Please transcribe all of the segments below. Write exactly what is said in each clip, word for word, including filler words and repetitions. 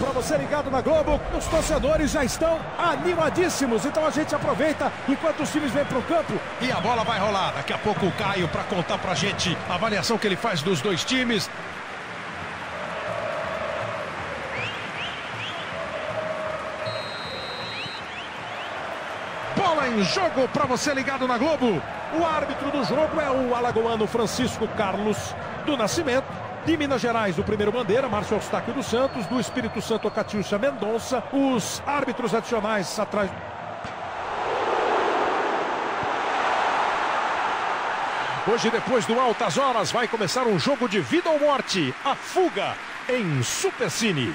para você ligado na Globo. Os torcedores já estão animadíssimos, então a gente aproveita enquanto os times vêm para o campo. E a bola vai rolar. Daqui a pouco o Caio para contar pra gente a avaliação que ele faz dos dois times. Bola em jogo para você ligado na Globo. O árbitro do jogo é o alagoano Francisco Carlos do Nascimento. De Minas Gerais, do primeiro bandeira, Márcio Eustáquio dos Santos. Do Espírito Santo, Catiúcia Mendonça. Os árbitros adicionais atrás. Hoje, depois do Altas Horas, vai começar um jogo de vida ou morte. A fuga em Supercine.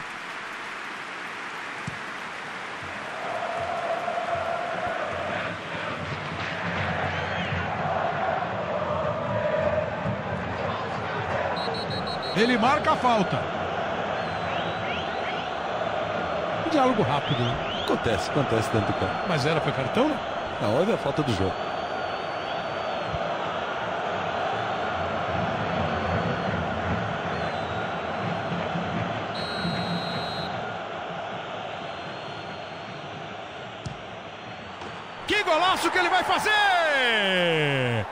Ele marca a falta. Diálogo rápido, né? Acontece, acontece dentro do campo. Mas era para cartão, né? Não, houve a falta do jogo. Que golaço que ele vai fazer!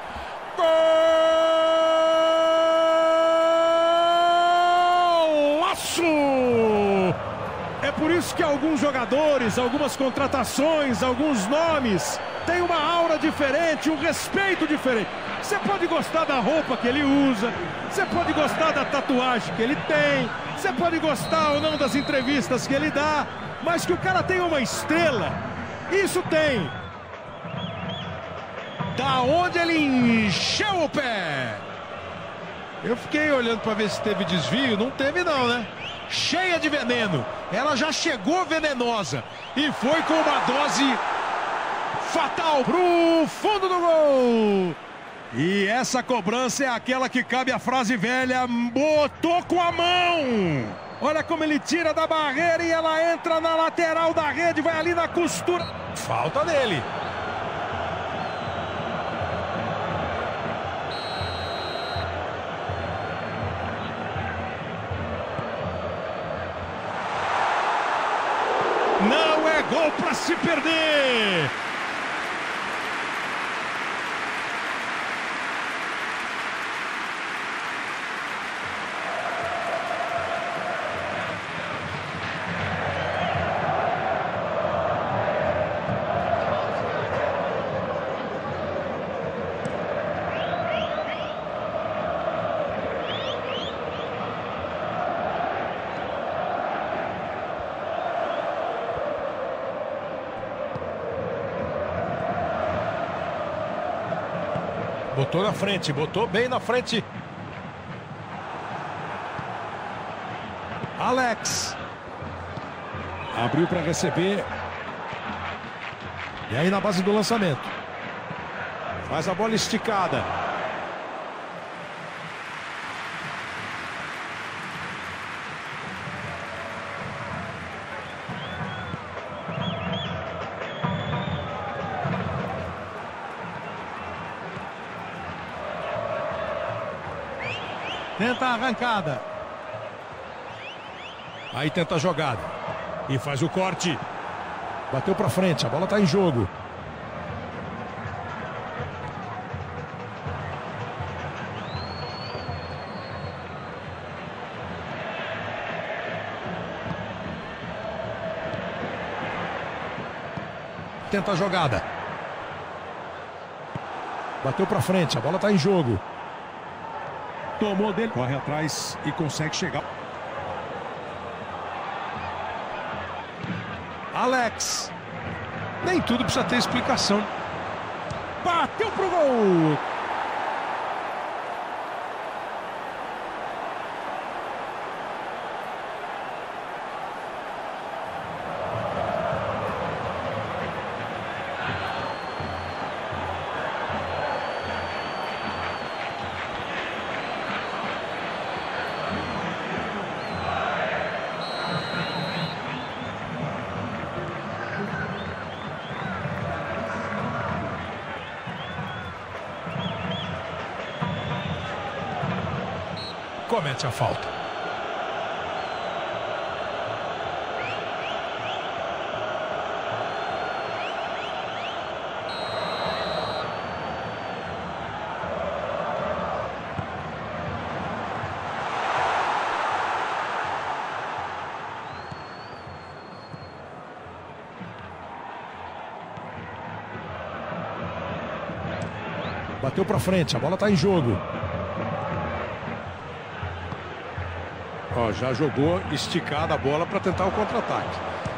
É por isso que alguns jogadores, algumas contratações, alguns nomes têm uma aura diferente, um respeito diferente. Você pode gostar da roupa que ele usa, você pode gostar da tatuagem que ele tem, você pode gostar ou não das entrevistas que ele dá, mas que o cara tem uma estrela, isso tem. Da onde ele encheu o pé. Eu fiquei olhando para ver se teve desvio, não teve não, né? Cheia de veneno, ela já chegou venenosa e foi com uma dose fatal pro fundo do gol. E essa cobrança é aquela que cabe a frase velha, botou com a mão. Olha como ele tira da barreira e ela entra na lateral da rede, vai ali na costura. Falta dele. Não é gol para se perder. Botou na frente, botou bem na frente. Alex. Abriu para receber. E aí na base do lançamento. Faz a bola esticada. Tenta a arrancada. Aí tenta a jogada. E faz o corte. Bateu para frente, a bola está em jogo. Tenta a jogada. Bateu para frente, a bola está em jogo. Tomou dele, corre atrás e consegue chegar. Alex. Nem tudo precisa ter explicação. Bateu pro gol. Comete a falta. Bateu para frente, a bola está em jogo. Ó, já jogou esticada a bola para tentar o contra-ataque.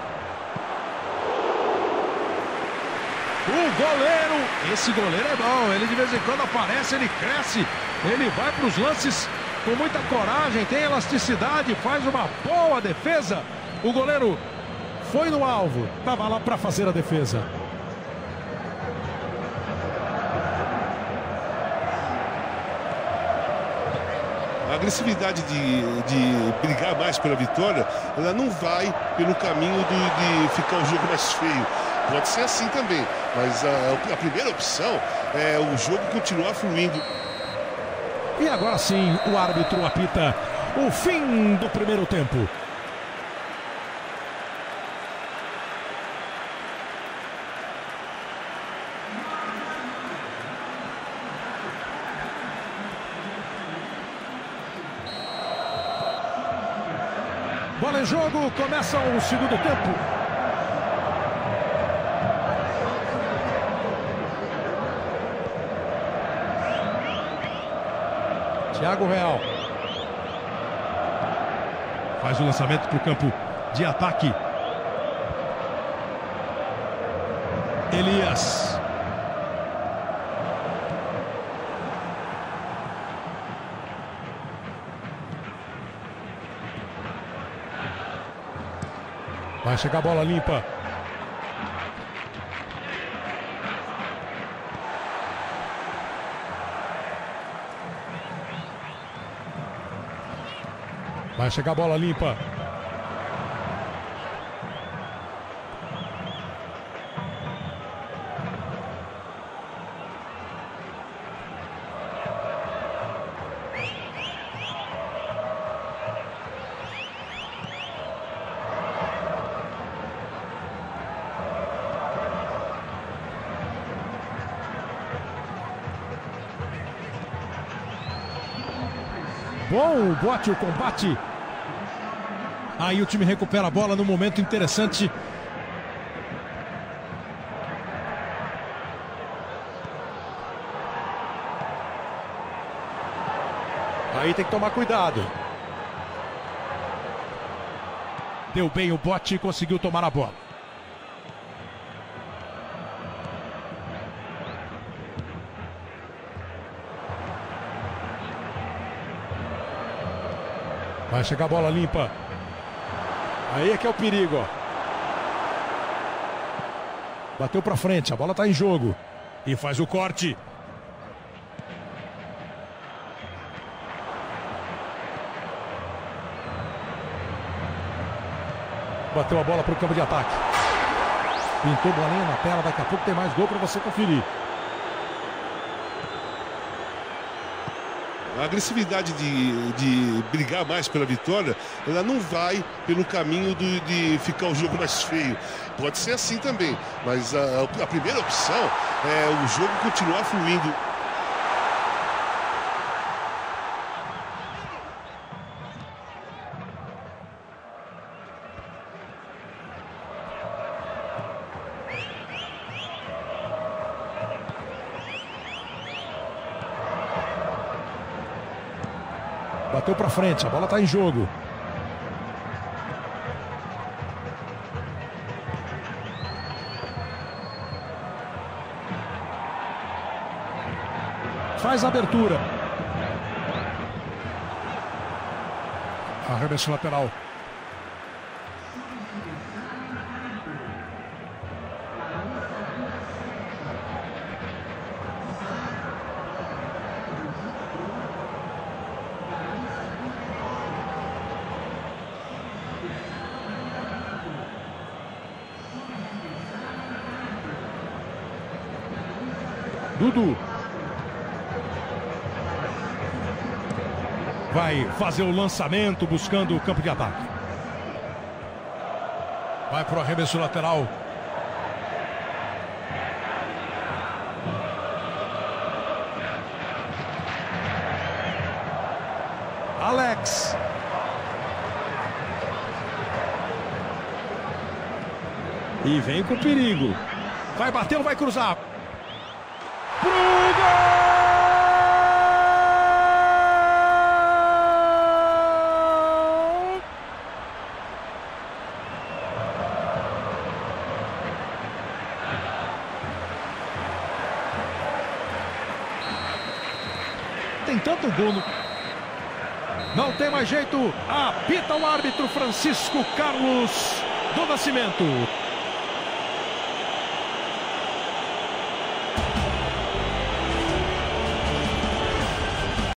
O goleiro, esse goleiro é bom, ele de vez em quando aparece, ele cresce, ele vai para os lances com muita coragem, tem elasticidade, faz uma boa defesa. O goleiro foi no alvo, estava lá para fazer a defesa. A agressividade de, de brigar mais pela vitória, ela não vai pelo caminho do, de ficar o jogo mais feio. Pode ser assim também, mas a, a primeira opção é o jogo continuar fluindo. E agora sim, o árbitro apita o fim do primeiro tempo. Bola em jogo, começa o segundo tempo. Thiago Real. Faz o lançamento para o campo de ataque. Elias. Vai chegar a bola limpa. Vai chegar a bola limpa. Bom, bote o combate. Aí o time recupera a bola no momento interessante. Aí tem que tomar cuidado. Deu bem o bote e conseguiu tomar a bola. Vai chegar a bola limpa. Aí é que é o perigo, ó. Bateu pra frente, a bola tá em jogo. E faz o corte. Bateu a bola pro campo de ataque. Pintou bolinha na tela, daqui a pouco tem mais gol pra você conferir. A agressividade de, de brigar mais pela vitória, ela não vai pelo caminho do, de ficar o jogo mais feio. Pode ser assim também, mas a, a primeira opção é o jogo continuar fluindo. Bateu pra frente, a bola tá em jogo. Faz a abertura. Arremesso lateral. Dudu. Vai fazer o lançamento buscando o campo de ataque. Vai para o arremesso lateral. Alex. E vem com perigo. Vai bater ou vai cruzar? Pro gol! tem tanto gol no... Não tem mais jeito. Apita o árbitro Francisco Carlos do Nascimento.